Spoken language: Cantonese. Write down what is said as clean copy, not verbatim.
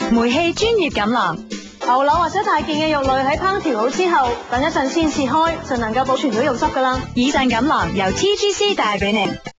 煤氣專業錦囊。 牛柳或者大件嘅肉類喺烹調好之後，等一陣先切開，就能夠保存到肉汁㗎啦。 以上錦囊由 TGC 帶俾你。